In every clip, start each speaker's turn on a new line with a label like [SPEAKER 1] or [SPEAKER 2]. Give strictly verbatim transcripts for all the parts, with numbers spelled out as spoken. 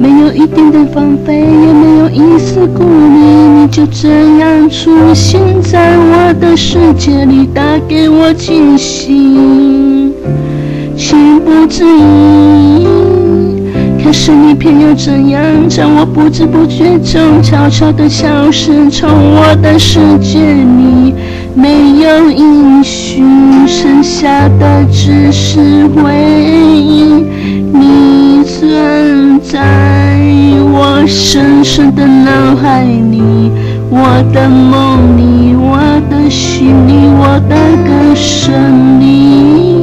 [SPEAKER 1] 没有一点点防备，也没有一丝顾虑，你就这样出现在我的世界里，带给我惊喜，情不自已。可是你偏要这样，让我不知不觉中悄悄地消失，从我的世界里没有音讯，剩下的只是回忆。你存在我深深的脑海里，我的梦里，我的心里，我的歌声里。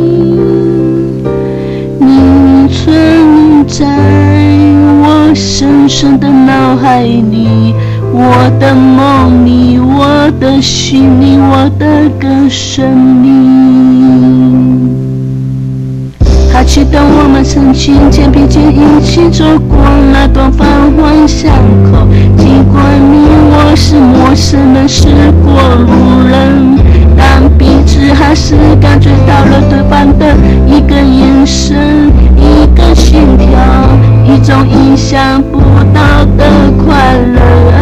[SPEAKER 1] 你存在我深深的脑海里，我的梦里，我的心里，我的歌声里。还记得我们曾经肩并肩一起走过那段繁华巷口，尽管你我是陌生人，是过路人，但彼此还是感觉到了对方的一个眼神，一个心跳，一种意想不到的快乐，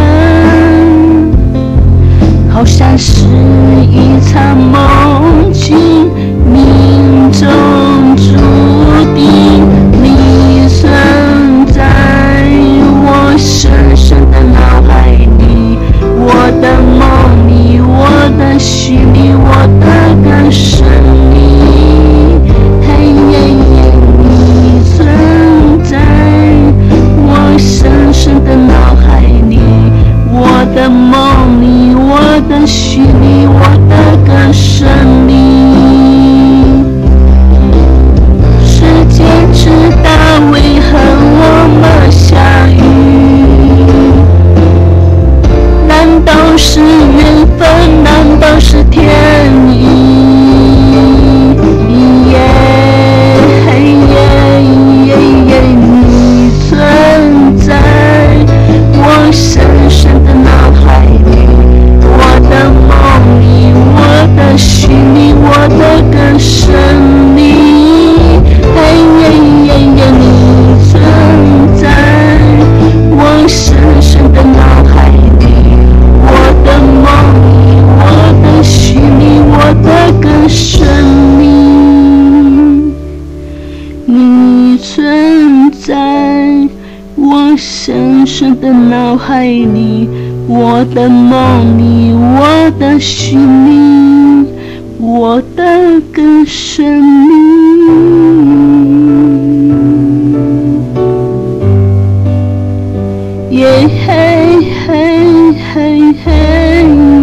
[SPEAKER 1] 好像是一场梦境，命中注定。你存在我深深的脑海里，我的梦里，我的心里，我的歌声里。嘿耶耶，你存在我深深的脑海里，我的梦里，我的心里，我的歌声里。时间知道为何我们相遇，难道是缘分？难道是天意？耶嘿耶耶耶，你存在我深深的脑海里，我的梦里，我的心里，我的歌声里。嘿耶耶耶，你存在我深深的脑海里，我的梦里，我的心里，我的歌声里。你存在我深深的脑海里，我的梦里，我的心里，我的歌声里。耶嘿嘿嘿嘿。